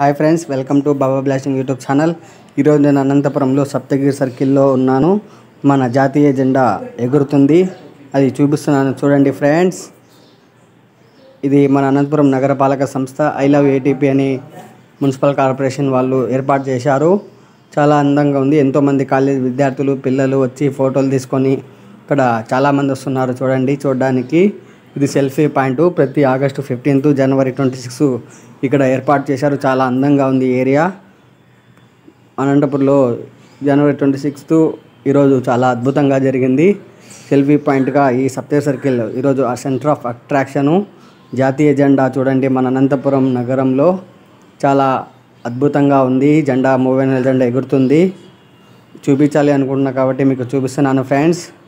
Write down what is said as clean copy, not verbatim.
Hi friends, welcome to Baba blasting YouTube channel. ఈరోజు నేను అనంతపురంలో సప్తగిరి సర్కిల్లో ఉన్నాను. మన జాతీయ జెండా ఎగురుతుంది, అది చూపిస్తున్నాను చూడండి ఫ్రెండ్స్. ఇది మన అనంతపురం నగరపాలక సంస్థ ఐ లవ్ ఏటీపీ అని మున్సిపల్ కార్పొరేషన్ వాళ్ళు ఏర్పాటు చేశారు. చాలా అందంగా ఉంది. ఎంతోమంది కాలేజ్ విద్యార్థులు పిల్లలు వచ్చి ఫోటోలు తీసుకొని ఇక్కడ చాలామంది వస్తున్నారు చూడండి చూడడానికి. ఇది సెల్ఫీ పాయింట్. ప్రతి ఆగస్టు 15th జనవరి 26 ఇక్కడ ఏర్పాటు చేశారు. చాలా అందంగా ఉంది ఏరియా. అనంతపురంలో జనవరి 26 ఈరోజు చాలా అద్భుతంగా జరిగింది. సెల్ఫీ పాయింట్గా ఈ సప్తగిరి సర్కిల్ ఈరోజు ఆ సెంటర్ ఆఫ్ అట్రాక్షను. జాతీయ జెండా చూడండి మన అనంతపురం నగరంలో చాలా అద్భుతంగా ఉంది. జెండా మూవ్ అయిన జెండా ఎగురుతుంది. చూపించాలి అనుకుంటున్నా కాబట్టి మీకు చూపిస్తున్నాను ఫ్రెండ్స్.